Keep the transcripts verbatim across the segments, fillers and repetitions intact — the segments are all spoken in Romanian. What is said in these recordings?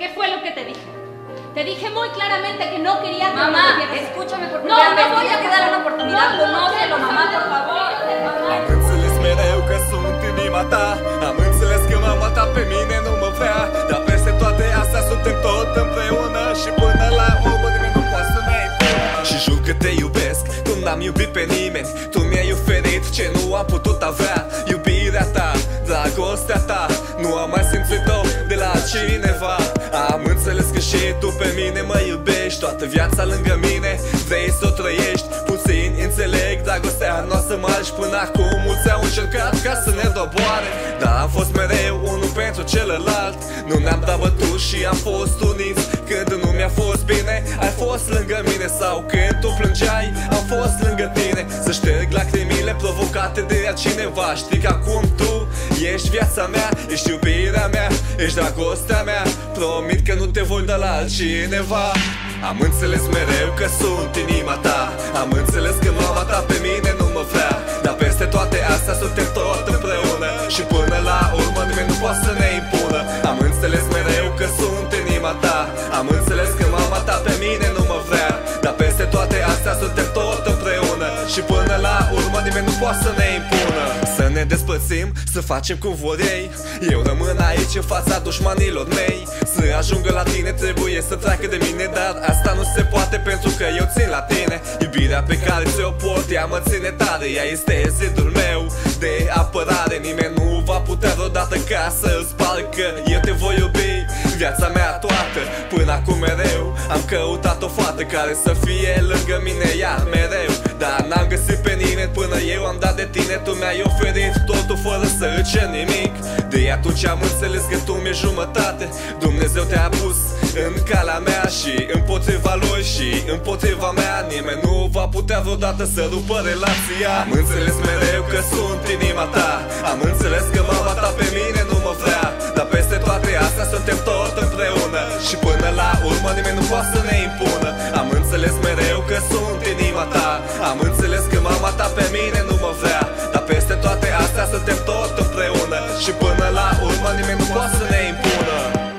¿Qué fue lo que te dije? Te dije muy claramente que no quería que mamá, me escúchame por no, favor. no voy a dar una oportunidad. No, no, Conócelo, no, mamá, no, por favor. Am înțeles mereu că sunt inima ta. Am înțeles că mama ta pe mine nu mă vrea. Dar peste toate astea suntem tot împreună. Și până la urmă nimeni nu poate să ne impună. Și jur că te iubesc cum n-am iubit pe nimeni. Tu mi-ai oferit ce nu am putut avea. Iubirea ta, dragostea ta, nu am mai simțit-o de la cineva. Am înțeles că și tu pe mine mă iubești. Toată viața lângă mine vrei să o trăiești. Puțin înțeleg dragostea noastră mare. Și până acum mulți au încercat ca să ne doboare. Dar am fost mereu unul pentru celălalt. Nu ne-am dat bătut și am fost uniți. Când nu mi-a fost bine, ai fost lângă mine. Sau când tu plângeai, am fost lângă tine. Să șterg lacrimile provocate de altcineva. Știi că acum tu ești viața mea, ești iubirea mea, ești dragostea mea. Promit că nu te voi da la altcineva. Am înțeles mereu că sunt inima ta. Am înțeles că mama ta pe mine nu mă vrea. Dar peste toate astea suntem tot împreună. Și până la urmă nimeni nu poate să ne impună. Am înțeles mereu că sunt inima ta. Am înțeles că mama ta pe mine nu mă vrea. Dar peste toate astea suntem tot împreună. Și până la urmă nimeni nu poate să ne impună. Să ne despărțim, să facem cum vor ei. Eu rămân aici în fața dușmanilor mei. Să ajungă la tine trebuie să treacă de mine. Dar asta nu se poate pentru că eu țin la tine. Iubirea pe care ți-o port, ea mă ține tare. Ea este zidul meu de apărare. Nimeni nu va putea vreodată ca să-l sparg. Că eu te voi iubi viața mea toată. Până acum mereu am căutat o fată care să fie lângă mine iar mereu. Dar n-am găsit pe nimeni până eu am dat de tine. Tu mi-ai oferit totul fără să îți cer nimic. De atunci am înțeles că tu mi-e jumătate. Dumnezeu te-a pus în calea mea și împotriva lui și împotriva mea. Nimeni nu va putea vreodată să rupă relația. Am înțeles mereu că sunt inima ta. Am înțeles că mama ta pe mine nu mă vrea. Dar peste toate astea suntem tot împreună. Și până la urmă nimeni nu poate să ne impună. Am înțeles mereu că sunt inima ta. Am înțeles că mama ta pe mine nu mă vrea. Dar peste toate astea suntem tot împreună. Și până la urmă nimeni nu poate să ne impună.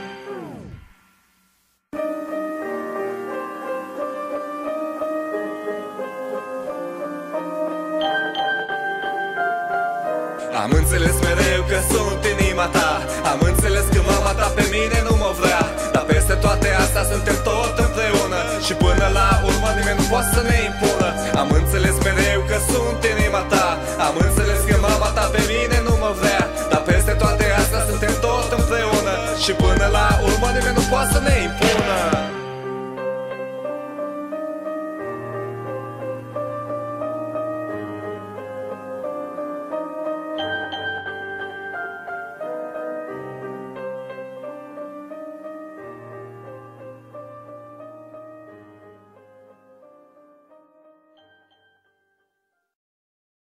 Am înțeles mereu că sunt inima ta. Am înțeles că mama ta pe mine nu mă vrea. Dar peste toate astea suntem tot împreună. Și până la urmă nimeni nu poate să ne impună. Am înțeles mereu că sunt inima ta. Am înțeles că mama ta pe mine nu mă vrea. Dar peste toate astea suntem tot împreună. Și până la urmă nimeni nu poate să ne impună.